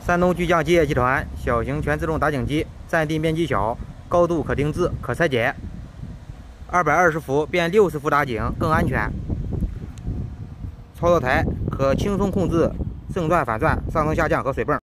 山东巨匠机械集团小型全自动打井机，占地面积小，高度可定制、可拆解，220伏变60伏打井更安全。操作台可轻松控制正转、反转、上升下降和水泵。